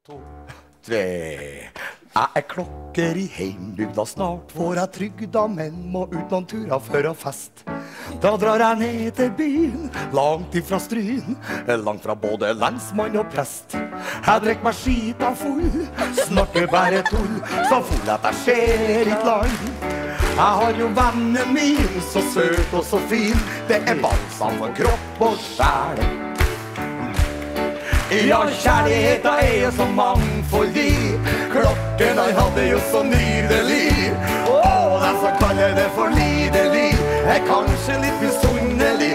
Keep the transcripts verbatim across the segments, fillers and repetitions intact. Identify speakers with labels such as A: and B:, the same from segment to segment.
A: to, tre. Jeg er klokker i heimbygda, snart får jeg trygda, men må ut noen turer før og fest. Da drar jeg ned til byen, langt ifra Stryn, langt fra både lensmann og prest. Jeg drikker meg skita full, snakker bare tull, så full at jeg ser ikke land. Jeg har jo vennen min, så søt og så fin, det er balsam for kropp og sjæl. Ja, kjærligheten er jo så mangfoldig, klokken han hadde jo så nydelig. Og den som kaller det for lidelig, er kanskje litt misunnelig.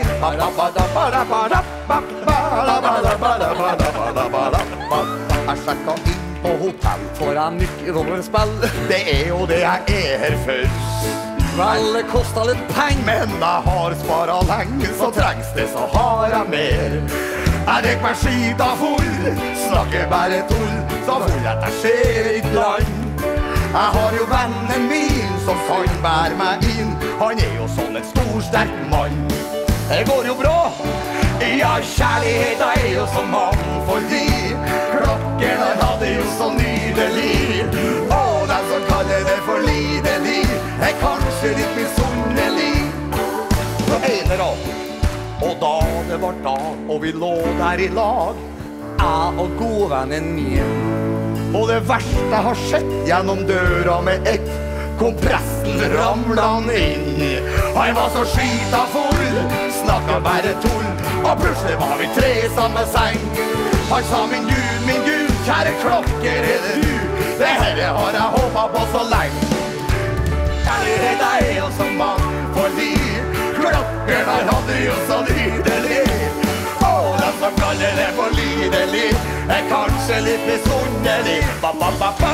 A: Jeg sjekket inn på hotell, får jeg nyckelspill. Det er jo det jeg er her for. Vel, det kostet litt penger, men jeg har sparet lenge, så trengs det så har jeg mer. Jeg drikker meg skita full, snakker bare tull, så full at jeg ser ikke land. Jeg har jo vennen min som kan bære meg inn, han er jo sånn en stor, sterk mann. Det går jo bra, ja, kjærligheten er jo så mangfoldig, klokken han hadde jo så nydelig. Og den som kaller det for lidelig, er kanskje litt misunnelig. Så ene da. Og da det var dag, og vi lå der i lag, jeg og godvennen min. Og det verste jeg har sett gjennom døra med ett, kompressen ramlet han inn. Han var så skita full, snakket bare tull, og plutselig var vi tre i samme seng. Han sa, min Gud, min Gud, kjære klokker, er det du? Det her har jeg håpet på så lenge. Kjærligheten er jo så mangfoldig, klokken han hadde jo så nydelig. Og den som kaller det for lidelig, er kanskje litt misunnelig. Ba-ba-ba-ba.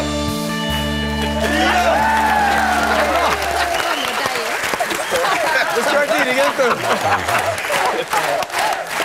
B: Det skal være dirigent, du.